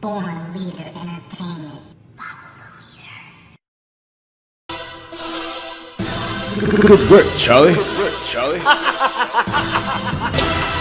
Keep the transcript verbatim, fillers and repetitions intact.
Born Leader Entertainment. Follow the leader. Good work, Charlie. Good work, Charlie.